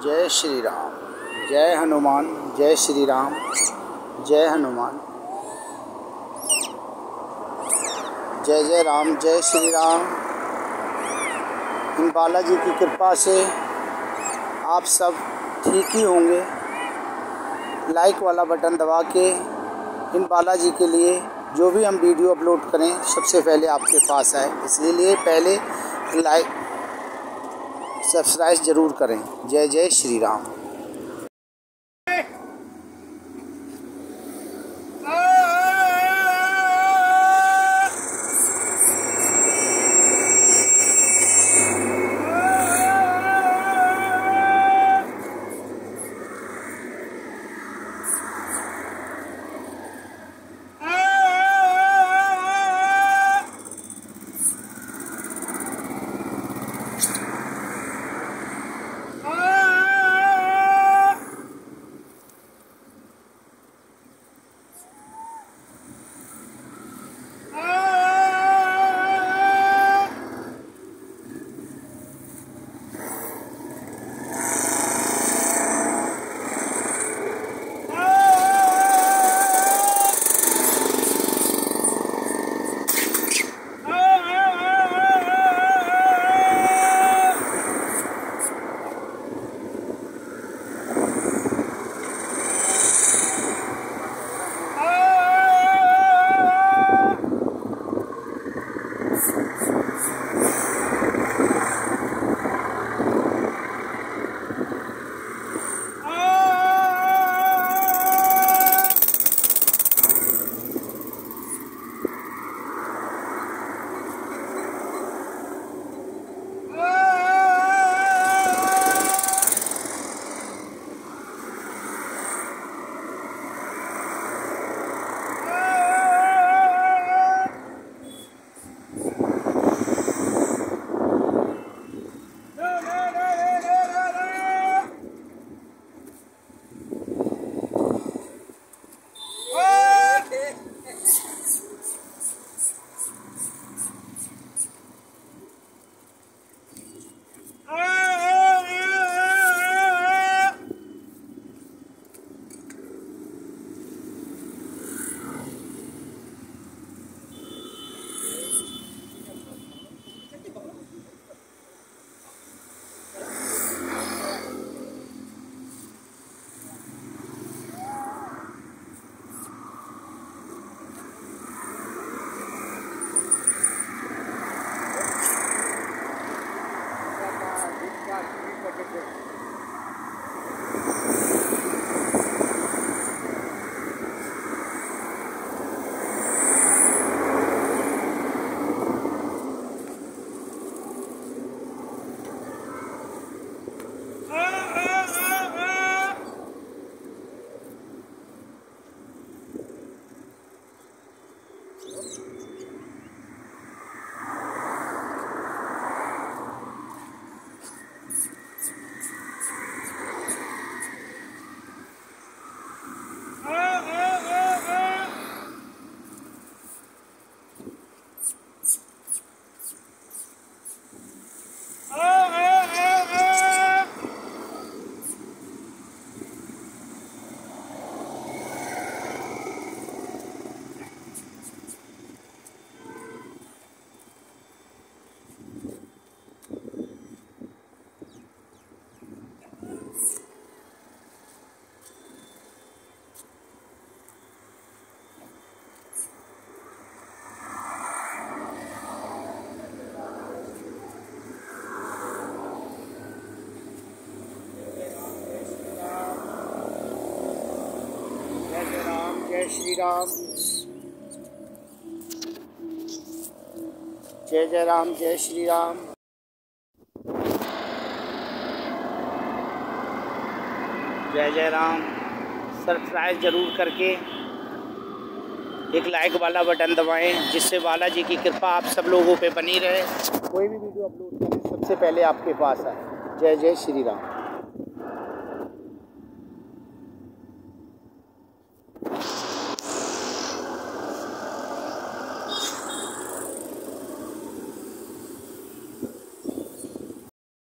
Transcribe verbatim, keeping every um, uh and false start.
जय श्री राम। जय हनुमान। जय श्री राम। जय हनुमान। जय जय राम। जय श्री राम। इन बालाजी की कृपा से आप सब ठीक ही होंगे। लाइक वाला बटन दबा के इन बालाजी के लिए जो भी हम वीडियो अपलोड करें सबसे पहले आपके पास आए, इसलिए पहले लाइक सब्सक्राइब ज़रूर करें। जय जय श्री राम। जय श्री राम। जय जय राम। जय श्री राम। जय जय राम। सब्सक्राइब ज़रूर करके एक लाइक वाला बटन दबाएं, जिससे बालाजी की कृपा आप सब लोगों पे बनी रहे। कोई भी वीडियो अपलोड करें सबसे पहले आपके पास आए। जय जय श्री राम।